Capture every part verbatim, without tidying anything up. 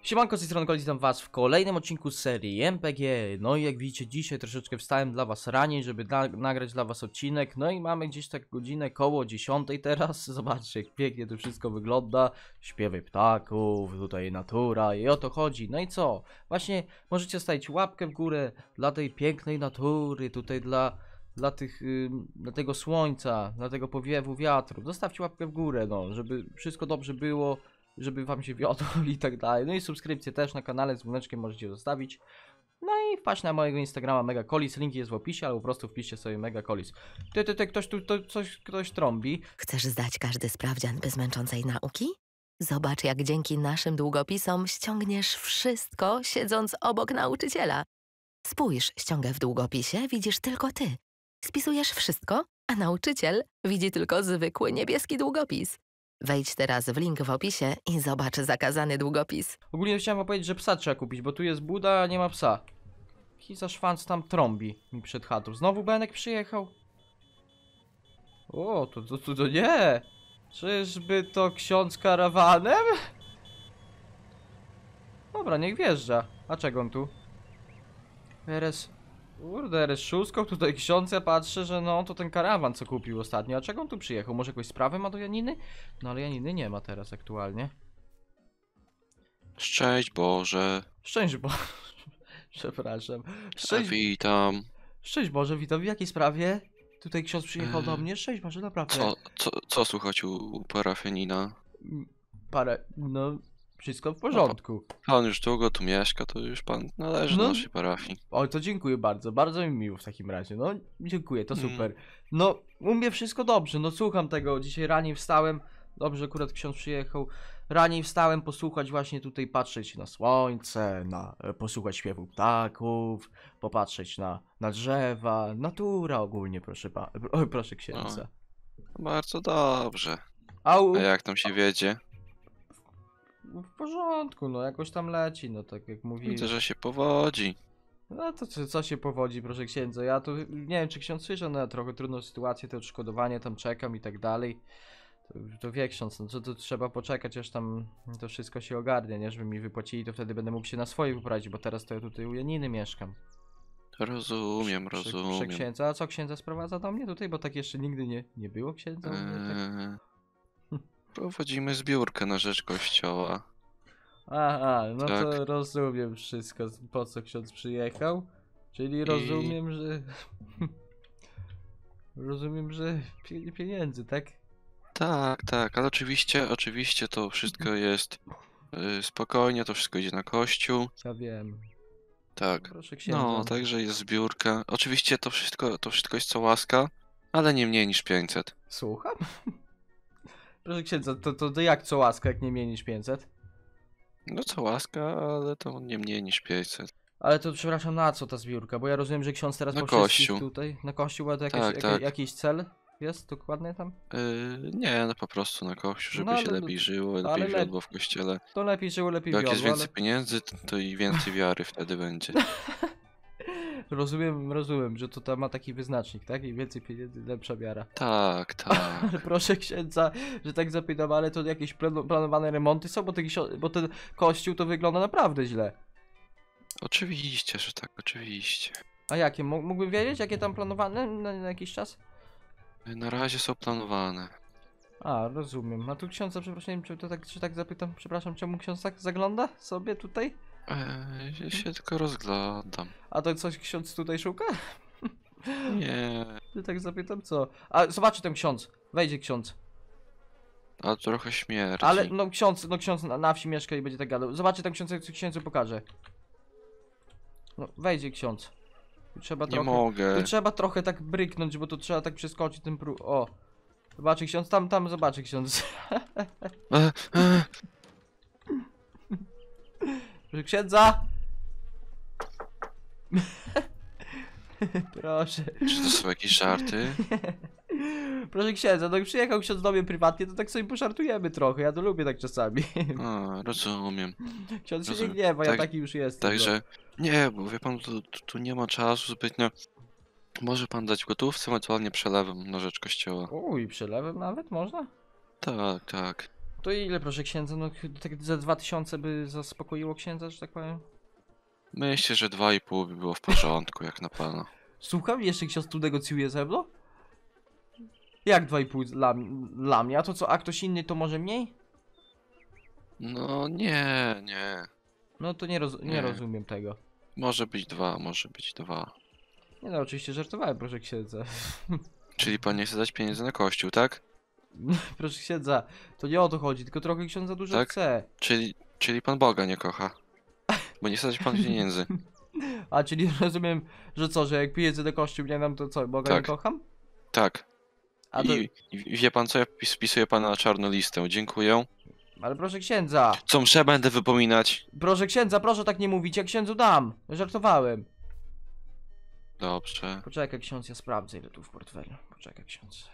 Siemanko, z tej strony Kolis, witam was w kolejnym odcinku z serii M P G. No i jak widzicie, dzisiaj troszeczkę wstałem dla was raniej, żeby na nagrać dla was odcinek. No i mamy gdzieś tak godzinę koło dziesiątej teraz. Zobaczcie, jak pięknie to wszystko wygląda. Śpiewy ptaków, tutaj natura i o to chodzi. No i co? Właśnie możecie stawić łapkę w górę dla tej pięknej natury, tutaj dla... Dla, tych, yy, dla tego słońca, dla tego powiewu wiatru. Zostawcie łapkę w górę, no, żeby wszystko dobrze było, żeby wam się wiodło i tak dalej. No i subskrypcję też na kanale z dzwoneczkiem możecie zostawić. No i wpaść na mojego Instagrama Megacolis, link jest w opisie, albo po prostu wpiszcie sobie Megacolis. Ty, ty, ty, ktoś tu, to, coś, ktoś trąbi. Chcesz zdać każdy sprawdzian bez męczącej nauki? Zobacz, jak dzięki naszym długopisom ściągniesz wszystko, siedząc obok nauczyciela. Spójrz, ściągę w długopisie widzisz tylko ty. Spisujesz wszystko, a nauczyciel widzi tylko zwykły niebieski długopis. Wejdź teraz w link w opisie i zobacz zakazany długopis. Ogólnie chciałem wam powiedzieć, że psa trzeba kupić, bo tu jest buda, a nie ma psa. Jaki za szwanc tam trąbi mi przed chatą. Znowu Benek przyjechał? O, to, to, to, to nie! Czyżby to ksiądz karawanem? Dobra, niech wjeżdża. A czego on tu? R S... Kurde, R S szóstką tutaj ksiądz, ja patrzę, że no to ten karawan co kupił ostatnio. A czego on tu przyjechał? Może jakąś sprawę ma do Janiny? No ale Janiny nie ma teraz aktualnie. Szczęść Boże. Szczęść Boże. Przepraszam. Szczęść... Witam. Szczęść Boże, witam. W jakiej sprawie? Tutaj ksiądz przyjechał Eee, do mnie. Szczęść Boże, naprawdę. Co, co, co słychać u, u parafianina? Mm, Parę... No... Wszystko w porządku. Pan już długo tu mieszka, to już pan należy No. do naszej parafii. Oj, to dziękuję bardzo. Bardzo mi miło w takim razie. No, dziękuję, to Mm. super. No, u mnie wszystko dobrze. No, słucham tego. Dzisiaj raniej wstałem. Dobrze, akurat ksiądz przyjechał. Raniej wstałem posłuchać właśnie tutaj, patrzeć na słońce, na e, posłuchać śpiewu ptaków, popatrzeć na, na drzewa, natura ogólnie, proszę pa, oj, proszę księdza. Bardzo dobrze. A u, A jak tam się wiedzie? w porządku, no jakoś tam leci, no tak jak mówiłem. Widzę, że się powodzi. No to co, co się powodzi, proszę księdza? Ja tu nie wiem, czy ksiądz słyszał na trochę trudną sytuację, te odszkodowanie tam czekam i tak dalej. To, to wie ksiądz, no co to trzeba poczekać, aż tam to wszystko się ogarnie, nie? Żeby mi wypłacili, to wtedy będę mógł się na swoje wyprowadzić, bo teraz to ja tutaj u Janiny mieszkam. Rozumiem, Przy- Przy rozumiem. księdza, a co księdza sprowadza do mnie tutaj, bo tak jeszcze nigdy nie, nie było księdza u mnie, tak? Eee, prowadzimy zbiórkę na rzecz kościoła. Aha, no Tak. to rozumiem wszystko, po co ksiądz przyjechał. Czyli rozumiem, że... rozumiem, że pie- pieniędzy, tak? Tak, tak, ale oczywiście, oczywiście to wszystko jest y, spokojnie, to wszystko idzie na kościół. Ja wiem. Tak. Proszę księdza. No, także jest zbiórka. Oczywiście to wszystko, to wszystko jest co łaska, ale nie mniej niż pięćset. Słucham? Proszę księdza, to, to, to jak co łaska, jak nie mniej niż pięćset? No co łaska, ale to nie mniej niż pięćset. Ale to przepraszam, na co ta zbiórka? Bo ja rozumiem, że ksiądz teraz Na po wszystkich kościół. tutaj... Na kościół, a to jakaś, Tak, jaka, tak. jakiś cel jest dokładnie tam? Yy, nie, no po prostu na kościół, żeby No, się ale- lepiej żyło, ale lepiej le- wiodło w kościele. To lepiej żyło, lepiej Bo jak jest wiodło, więcej pieniędzy, to, to i więcej wiary wtedy będzie. ale... Rozumiem, rozumiem, że to tam ma taki wyznacznik, tak? I więcej pieniędzy, lepsza wiara. Tak, tak. Ale proszę księdza, że tak zapytam, ale to jakieś planu- planowane remonty są? Bo ten, ksio- bo ten kościół to wygląda naprawdę źle. Oczywiście, że tak, oczywiście. A jakie? Mó- Mógłbym wiedzieć, jakie tam planowane na, na jakiś czas? Na razie są planowane. A, rozumiem. A tu ksiądza, przepraszam, czy to tak, czy tak zapytam, przepraszam, czemu ksiądz tak zagląda sobie tutaj? Eee, ja się tylko rozglądam. A to coś ksiądz tutaj szuka? Nie, Czy tak zapytam, co? A, zobaczy ten ksiądz. Wejdzie ksiądz. a trochę śmierdzi. Ale, no ksiądz, no ksiądz na, na wsi mieszka i będzie tak gadał. Zobaczy ten ksiądz, jak księdzu pokaże. No, wejdzie ksiądz. Tu trzeba Nie trochę... mogę. Tu trzeba trochę tak bryknąć, bo tu trzeba tak przeskoczyć ten próg. O! Zobaczy ksiądz, tam, tam zobaczy ksiądz. E, e, Proszę księdza! Proszę. czy to są jakieś żarty? Proszę księdza, no jak przyjechał ksiądz do mnie prywatnie, to tak sobie poszartujemy trochę, ja to lubię tak czasami. A, rozumiem. Ksiądz się nie Rozumiem. gniewa, ja Tak- taki już jestem. no. Także, nie, bo wie pan, tu, tu, tu nie ma czasu zbytnio. Może pan dać gotówce, ewentualnie przelewem na rzecz kościoła. Uj, przelewem nawet można? Tak, tak. To ile, proszę księdza? No tak za dwa tysiące by zaspokoiło księdza, że tak powiem? Myślę, że dwa i pół by było w porządku, jak na pana. Słucham, jeszcze ksiądz tu negocjuje ze mną? Jak dwa i pół dla, dla mnie? A to co, a ktoś inny to może mniej? No nie, nie. No to nie, roz nie Nie. rozumiem tego. Może być dwa, może być dwa. Nie no, oczywiście żartowałem, proszę księdza. Czyli pan nie chce dać pieniędzy na kościół, tak? Proszę księdza, to nie o to chodzi, tylko trochę ksiądz za dużo Tak? chce. Czyli, czyli pan Boga nie kocha. Bo nie chce dać pan pieniędzy. A czyli rozumiem, że co, że jak pieniędzy do kościół nie dam, to co, Boga nie Tak. kocham? Tak. A to... I, I wie pan co, ja wpis- wpisuję pana na czarną listę. Dziękuję. Ale proszę księdza, Co mszę będę wypominać. proszę księdza, proszę tak nie mówić, ja księdzu dam. Żartowałem. Dobrze. Poczekaj ksiądz, ja sprawdzę ile tu w portfelu. Poczekaj ksiądz.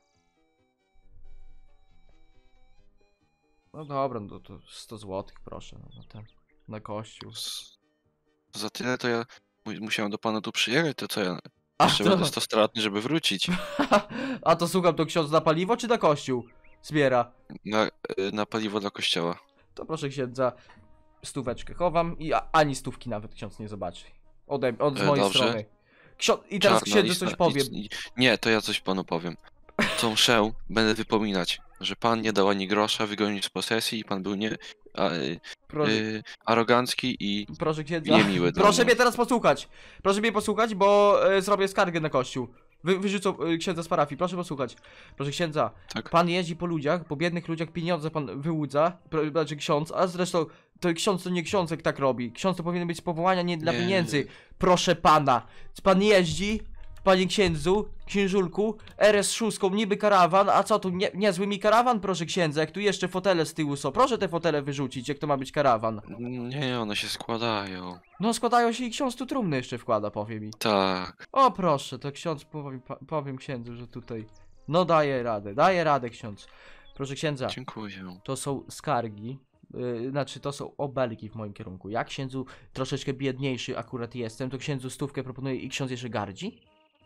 No dobra, no to sto złotych proszę, no, na ten, na kościół. S- Za tyle to ja mu- musiałem do pana tu przyjechać, to co ja A jeszcze to, będę sto stratny, żeby wrócić. a to słucham, to ksiądz na paliwo czy na kościół zbiera? Na, y, na paliwo dla kościoła. To proszę księdza, stóweczkę chowam i a, ani stówki nawet ksiądz nie zobaczy. Ode, od z E, mojej dobrze. strony. Ksiądz, i teraz Czarna księdzu lista. coś powiem. I- i- Nie, to ja coś panu powiem. Co mszę, będę wypominać, że pan nie dał ani grosza, wygonił z posesji i pan był nie, a, y, Proszę, y, arogancki i proszę księdza. niemiły dla Proszę mnie. mnie teraz posłuchać. Proszę mnie posłuchać, bo e, zrobię skargę na kościół. Wy, wyrzucą e, księdza z parafii, proszę posłuchać. Proszę księdza, Tak. pan jeździ po ludziach, po biednych ludziach pieniądze pan wyłudza, pro- znaczy ksiądz, a zresztą to ksiądz to nie ksiądz jak tak robi. Ksiądz to powinien być z powołania nie dla Nie. pieniędzy. Proszę pana, pan jeździ, panie księdzu, księżulku, R S sześć, niby karawan, a co tu, nie, niezły mi karawan, proszę księdza, jak tu jeszcze fotele z tyłu są. Proszę te fotele wyrzucić, jak to ma być karawan. Nie, one się składają. No składają się i ksiądz tu trumny jeszcze wkłada, powie mi. Tak. O proszę, to ksiądz powiem, pa- powiem księdzu, że tutaj. No daje radę, daje radę ksiądz. Proszę księdza, Dziękuję. to są skargi, yy, znaczy to są obelgi w moim kierunku. Ja księdzu troszeczkę biedniejszy akurat jestem, to księdzu stówkę proponuję i ksiądz jeszcze gardzi?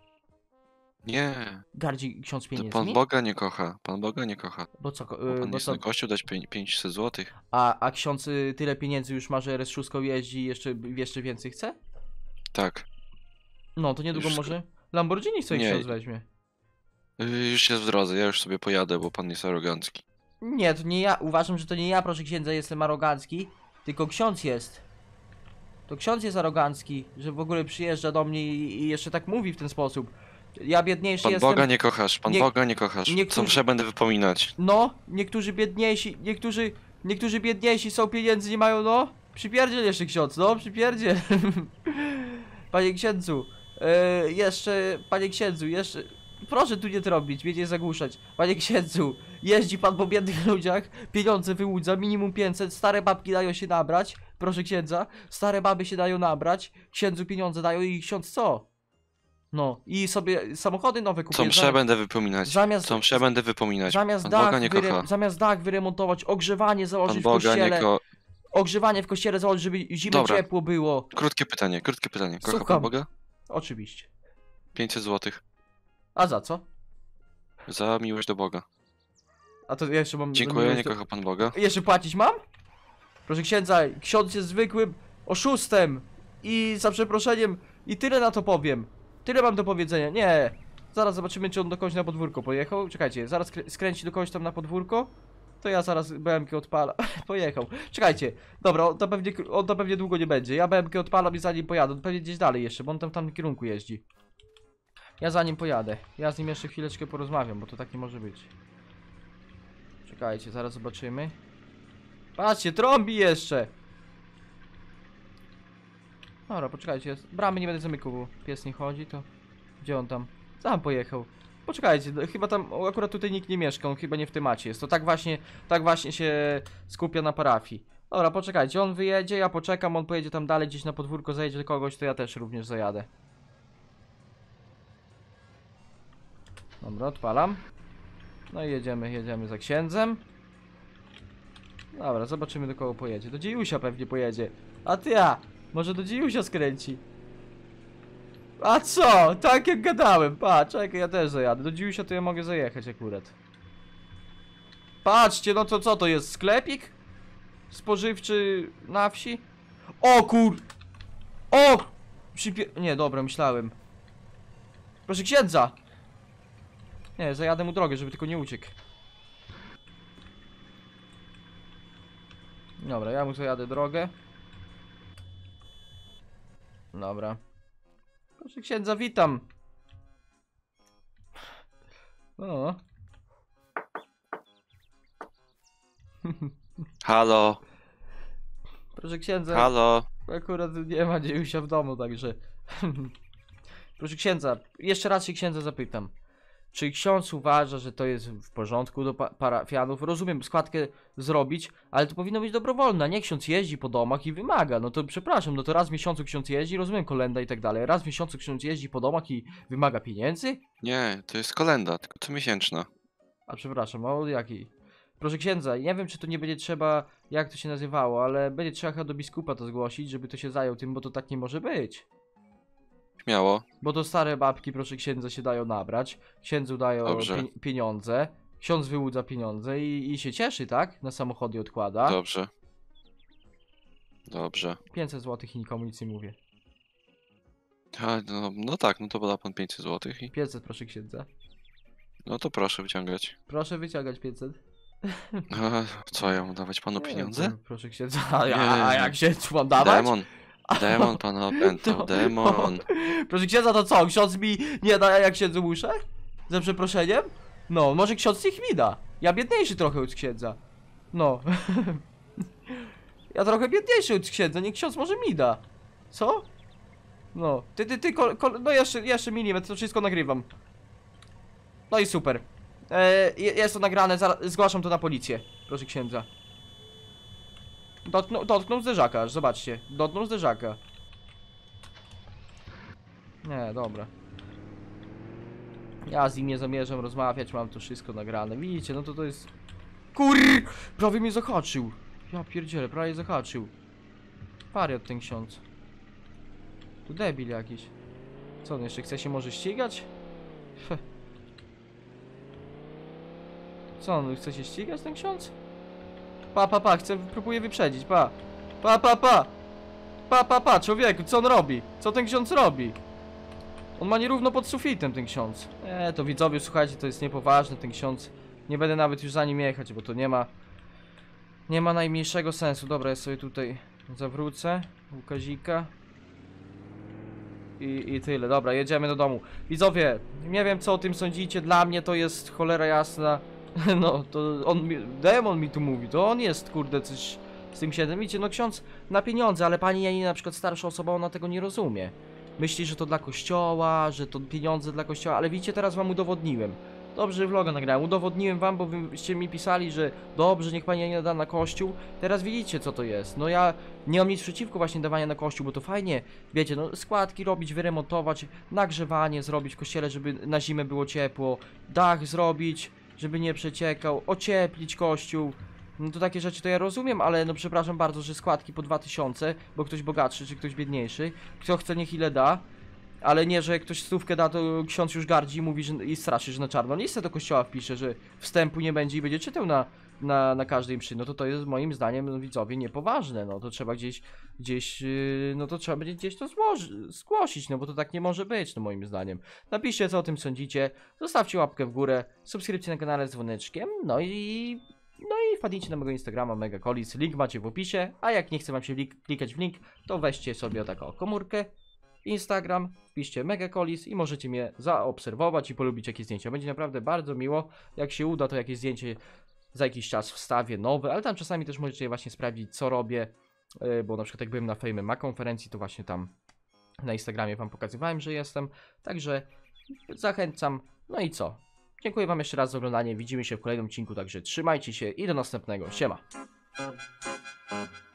Nie, Gardzi ksiądz to pan pieniędzmi? Boga nie kocha. Pan Boga nie kocha. Bo co, Bo yy, pan bo jest co na kościół dać pię- pięćset złotych. a, a ksiądz y, tyle pieniędzy już ma, że R S sześć jeździ i jeszcze, jeszcze więcej chce? Tak. No to niedługo Już sk- może Lamborghini sobie Nie. ksiądz weźmie. Y, Już jest w drodze, ja już sobie pojadę, bo pan jest arogancki. Nie, to nie ja. Uważam, że to nie ja, proszę księdza, jestem arogancki, tylko ksiądz jest. To ksiądz jest arogancki, że w ogóle przyjeżdża do mnie i, i jeszcze tak mówi w ten sposób. Ja biedniejszy Pan jestem. Boga nie kochasz, pan Nie- Boga nie kochasz. Co niektórzy- mszę będę wypominać. No, niektórzy biedniejsi, niektórzy, niektórzy biedniejsi są, pieniędzy nie mają, no. Przypierdziel jeszcze ksiądz, no, przypierdziel. Panie księdzu, e, jeszcze, panie księdzu, jeszcze, proszę tu nie robić, mnie nie zagłuszać. Panie księdzu, jeździ pan po biednych ludziach, pieniądze wyłudza, minimum pięćset, stare babki dają się nabrać, proszę księdza, stare baby się dają nabrać, księdzu pieniądze dają i ksiądz co? No, i sobie samochody nowe Co kupię. mszę zamiast- będę wypominać. zamiast- Co mszę będę wypominać. Zamiast Pan dach, Boga nie wyre- kocha. zamiast dach wyremontować, ogrzewanie założyć Pan w Boga kościele, nie kocha. ogrzewanie w kościele założyć, żeby zimę Dobra. ciepło było. Krótkie pytanie, krótkie pytanie. Kocha Słucham. pan Boga? Oczywiście. pięćset złotych. A za co? Za miłość do Boga. A to jeszcze mam... Dziękuję, mam- nie kocha pan Boga. Jeszcze płacić mam? Proszę księdza, ksiądz jest zwykłym oszustem i za przeproszeniem i tyle na to powiem. Tyle mam do powiedzenia. Nie. Zaraz zobaczymy, czy on do kogoś na podwórko pojechał. Czekajcie, zaraz skrę- skręci do kogoś tam na podwórko. To ja zaraz B M K odpala. Pojechał. Czekajcie. Dobra, on to, pewnie, on to pewnie długo nie będzie. Ja B M K odpalam i za nim pojadę. On pewnie gdzieś dalej jeszcze, bo on tam w tamtym kierunku jeździ. Ja za nim pojadę. Ja z nim jeszcze chwileczkę porozmawiam, bo to tak nie może być. Czekajcie, zaraz zobaczymy. Patrzcie, trąbi jeszcze! Dobra, poczekajcie, bramy nie będę zamykał, bo pies nie chodzi, to... Gdzie on tam? Sam pojechał. Poczekajcie, no, chyba tam, o, akurat tutaj nikt nie mieszka, on chyba nie w temacie jest. To tak właśnie, tak właśnie się skupia na parafii. Dobra, poczekajcie, on wyjedzie, ja poczekam, on pojedzie tam dalej, gdzieś na podwórko, zajedzie do kogoś, to ja też również zajadę. Dobra, odpalam. No i jedziemy, jedziemy za księdzem. Dobra, zobaczymy do kogo pojedzie. Do Dziejusia pewnie pojedzie. A ty ja, może do Dziejusia skręci. A co? Tak jak gadałem. Pa, czekaj, ja też zajadę. Do Dziejusia to ja mogę zajechać akurat. Patrzcie, no to co to jest? Sklepik? Spożywczy na wsi? O kur... O! Przypie... Nie, dobra, myślałem. Proszę księdza! Nie, zajadę mu drogę, żeby tylko nie uciekł. Dobra, ja mu zajadę drogę. Dobra. Proszę księdza, witam. O. Halo, Proszę księdza, halo. akurat nie ma dziejusia w domu, także... Proszę księdza, jeszcze raz się księdza zapytam. Czy ksiądz uważa, że to jest w porządku do pa parafianów? Rozumiem, składkę zrobić, ale to powinno być dobrowolne. Nie ksiądz jeździ po domach i wymaga. No to przepraszam, no to raz w miesiącu ksiądz jeździ, rozumiem, kolenda i tak dalej. Raz w miesiącu ksiądz jeździ po domach i wymaga pieniędzy? Nie, to jest kolenda, tylko comiesięczna. A przepraszam, a od jakiej? Proszę księdza, nie wiem, czy to nie będzie trzeba, jak to się nazywało, ale będzie trzeba chyba do biskupa to zgłosić, żeby to się zajął tym, bo to tak nie może być. Śmiało. Bo to stare babki, proszę księdza, się dają nabrać. Księdzu dają Dobrze. pie pieniądze. Ksiądz wyłudza pieniądze i, i się cieszy, tak? Na samochody odkłada. Dobrze. Dobrze. pięćset złotych i nikomu nic nie mówię. A, no, no tak, no to poda pan pięćset złotych i... pięćset, proszę księdza. No to proszę wyciągać. Proszę wyciągać pięćset. A, co, ja mu dawać panu Nie, pieniądze? to proszę księdza. A, Nie, a, a nie. jak się mam dawać? Demon. Demon pana opętał, To- demon. Proszę księdza, to co? Ksiądz mi nie da, jak księdzu muszę? Za przeproszeniem? No, może ksiądz ich mi da. Ja biedniejszy trochę od księdza. No. Ja trochę biedniejszy od księdza, nie ksiądz może mi da. Co? No, ty, ty, ty, kol, kol, no jeszcze, jeszcze milimetr, to wszystko nagrywam. No i super. E, je- jest to nagrane, zaraz, zgłaszam to na policję. Proszę księdza. Dotknął, dotknął zderzaka, aż zobaczcie. Dotknął zderzaka. Nie, dobra. Ja z nim nie zamierzam rozmawiać, mam to wszystko nagrane. Widzicie, no to to jest... Kur... Prawie mnie zahaczył. Ja pierdzielę, prawie zahaczył. Wariat ten ksiądz. To debil jakiś. Co on jeszcze chce się może ścigać? Fe. Co on chce się ścigać ten ksiądz? Pa, pa, pa, chce, próbuje wyprzedzić, pa. Pa, pa, pa. Pa, pa, pa, człowieku, co on robi? Co ten ksiądz robi? On ma nierówno pod sufitem, ten ksiądz. Eee, to widzowie, słuchajcie, to jest niepoważne, ten ksiądz. Nie będę nawet już za nim jechać, bo to nie ma... Nie ma najmniejszego sensu. Dobra, ja sobie tutaj zawrócę. Łukazika. I, I tyle. Dobra, jedziemy do domu. Widzowie, nie wiem co o tym sądzicie. Dla mnie to jest cholera jasna. No, to on mi... Demon mi tu mówi. To on jest, kurde, coś z tym księdzem. Widzicie, no ksiądz na pieniądze, ale pani Janina, na przykład starsza osoba, ona tego nie rozumie. Myśli, że to dla kościoła, że to pieniądze dla kościoła, ale widzicie, teraz wam udowodniłem. Dobrze, że vloga nagrałem, udowodniłem wam, bo wyście mi pisali, że dobrze, niech pani Janina da na kościół. Teraz widzicie, co to jest. No ja nie mam nic przeciwko właśnie dawania na kościół, bo to fajnie, wiecie, no składki robić, wyremontować, nagrzewanie zrobić w kościele, żeby na zimę było ciepło, dach zrobić, żeby nie przeciekał, ocieplić kościół. No to takie rzeczy to ja rozumiem, ale no przepraszam bardzo, że składki po dwa tysiące, bo ktoś bogatszy czy ktoś biedniejszy. Kto chce, niech ile da. Ale nie, że ktoś stówkę da, to ksiądz już gardzi i mówi, że i straszy, że na czarno listę do kościoła wpisze, że wstępu nie będzie i będzie czytał na, na, na każdej mszy. No to to jest moim zdaniem, no, widzowie, niepoważne. No to trzeba gdzieś, gdzieś, yy, no to trzeba będzie gdzieś to złoży, zgłosić, no bo to tak nie może być, no moim zdaniem. Napiszcie, co o tym sądzicie, zostawcie łapkę w górę, subskrypcję na kanale z dzwoneczkiem, no i... No i wpadnijcie na mojego Instagrama Megacolis, link macie w opisie, a jak nie chce wam się klikać w link, to weźcie sobie taką komórkę, Instagram, wpiszcie Megacolis i możecie mnie zaobserwować i polubić jakieś zdjęcia. Będzie naprawdę bardzo miło, jak się uda, to jakieś zdjęcie za jakiś czas wstawię nowe, ale tam czasami też możecie właśnie sprawdzić, co robię, yy, bo na przykład jak byłem na Fame Ma konferencji, to właśnie tam na Instagramie wam pokazywałem, że jestem, także zachęcam, no i co? Dziękuję wam jeszcze raz za oglądanie, widzimy się w kolejnym odcinku, także trzymajcie się i do następnego, siema!